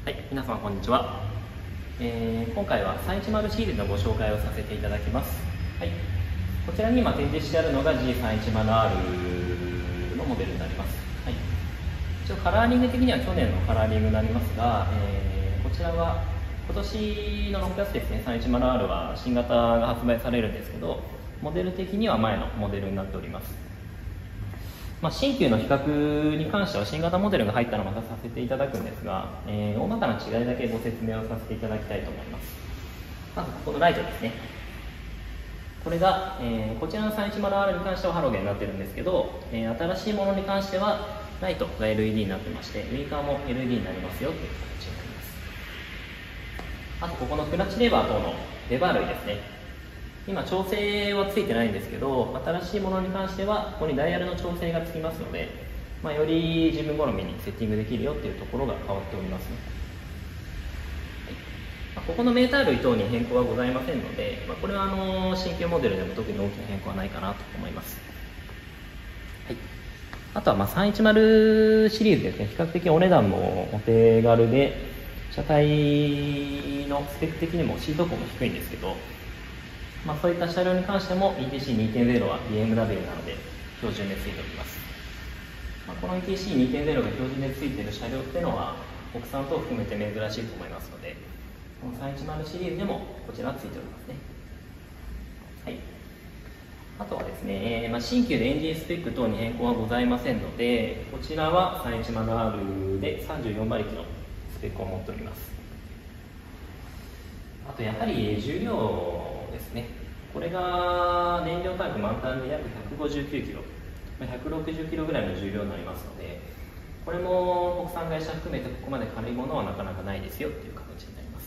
はい、皆様こんにちは。今回は310シリーズのご紹介をさせていただきます。はい、こちらに今展示してあるのが G310R のモデルになります。はい、一応カラーリング的には去年のカラーリングになりますが、こちらは今年の6月ですね。310R は新型が発売されるんですけど、モデル的には前のモデルになっております。新旧の比較に関しては新型モデルが入ったのをまたさせていただくんですが、大まかな違いだけご説明をさせていただきたいと思います。まずこのライトですね。これが、こちらの 310R に関してはハロゲンになってるんですけど、新しいものに関してはライトが LED になってまして、ウインカーも LED になりますよという形になります。あとここのクラッチレバー等のレバー類ですね。今調整はついてないんですけど、新しいものに関してはここにダイヤルの調整がつきますので、より自分好みにセッティングできるよっていうところが変わっておりますね。はい、ここのメーター類等に変更はございませんので、これは新旧モデルでも特に大きな変更はないかなと思います。はい、あとは310シリーズですね。比較的お値段もお手軽で、車体のスペック的にもシート高も低いんですけど、そういった車両に関しても ETC2.0 は BMW なので標準でついております。この ETC2.0 が標準でついている車両っていうのは国産等含めて珍しいと思いますので、この310シリーズでもこちらはついておりますね。はい、あとはですね、新旧でエンジンスペック等に変更はございませんので、こちらは 310R で34馬力のスペックを持っております。あとやはり重量ですね。これが燃料タンク満タンで約159キロ、160キロぐらいの重量になりますので、これも国産会社含めてここまで軽いものはなかなかないですよっていう形になります。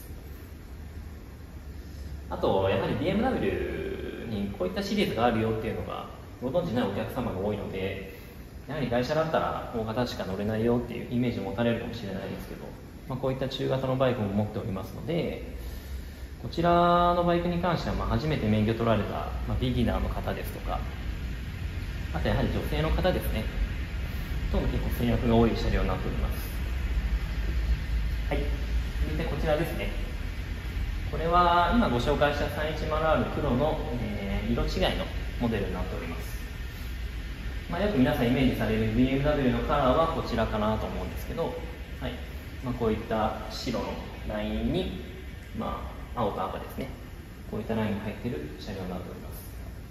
あとやはり BMW にこういったシリーズがあるよっていうのがご存じないお客様が多いので、やはり会社だったら大型しか乗れないよっていうイメージを持たれるかもしれないですけど、こういった中型のバイクも持っておりますので、こちらのバイクに関しては初めて免許取られたビギナーの方ですとか、あとやはり女性の方ですねとも結構制約が多い車両になっております。はい、続いてこちらですね。これは今ご紹介した 310R 黒の、色違いのモデルになっております。よく皆さんイメージされる BMW のカラーはこちらかなと思うんですけど、はい、こういった白のラインに青と赤ですね。こういったラインが入っている車両になっております。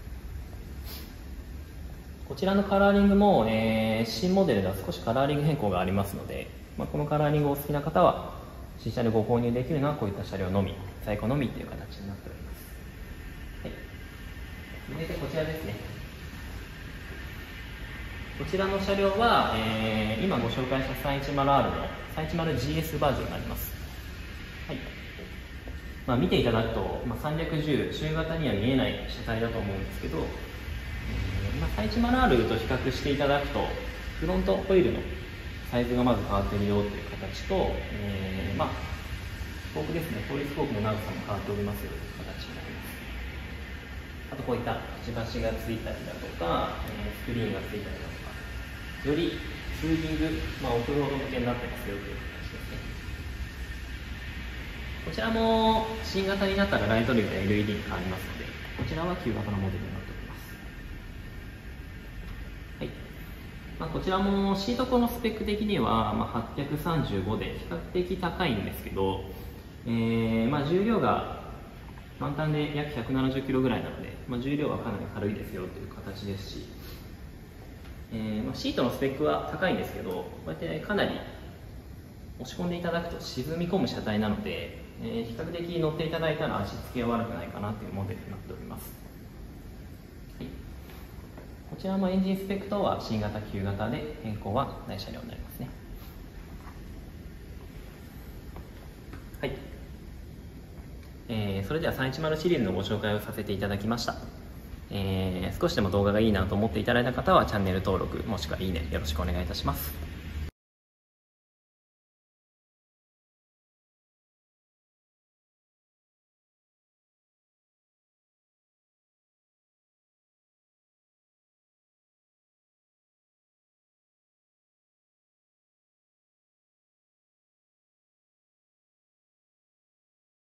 こちらのカラーリングも、新モデルでは少しカラーリング変更がありますので、このカラーリングをお好きな方は新車でご購入できるのはこういった車両のみ、在庫のみという形になっております。はい、続いてこちらですね。こちらの車両は、今ご紹介した 310R の 310GS バージョンになります。はい、見ていただくと、310中型には見えない車体だと思うんですけど、310R と比較していただくとフロントホイールのサイズがまず変わっているよという形と、スポークですね、ホイールスポークの長さも変わっておりますよという形になります。あとこういったくちばしがついたりだとか、スクリーンがついたりだとか、よりツーリング、オフロード向けになってますよという形ですね。こちらも新型になったらライト類が LED に変わりますので、こちらは旧型のモデルになっております。はい、こちらもシート高のスペック的には835で比較的高いんですけど、重量が満タンで約170キロぐらいなので、重量はかなり軽いですよという形ですし、シートのスペックは高いんですけど、こうやってかなり押し込んでいただくと沈み込む車体なので、比較的乗っていただいたら足つきは悪くないかなというモデルになっております。はい、こちらもエンジンスペック等は新型旧型で変更はない車両になりますね。はい、それでは310シリーズのご紹介をさせていただきました。少しでも動画がいいなと思っていただいた方はチャンネル登録もしくはいいねよろしくお願いいたします。